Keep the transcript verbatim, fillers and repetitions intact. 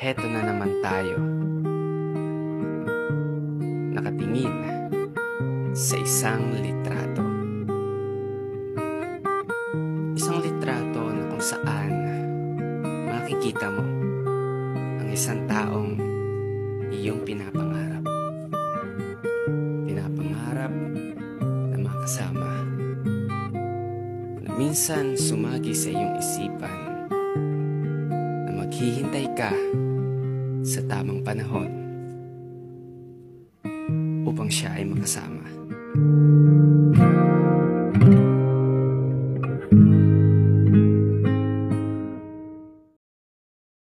Heto na naman tayo, nakatingin sa isang litrato. Isang litrato na kung saan makikita mo ang isang taong iyong pinapangarap. Pinapangarap na makasama, na minsan sumagi sa iyong isipan na maghihintay ka sa tamang panahon upang siya ay makasama.